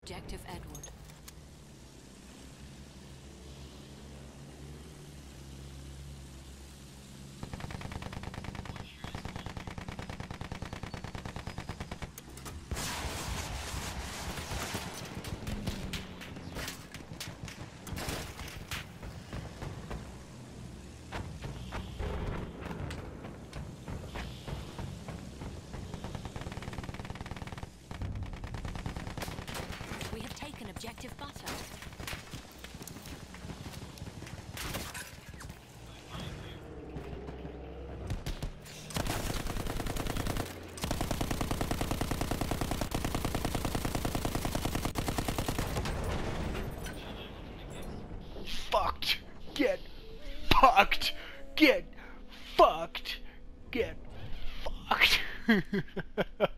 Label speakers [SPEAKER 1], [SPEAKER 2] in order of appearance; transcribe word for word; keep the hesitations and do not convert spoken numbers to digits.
[SPEAKER 1] Objective Edward. We have taken objective butter.
[SPEAKER 2] Fucked. Get fucked. Get fucked. Get fucked.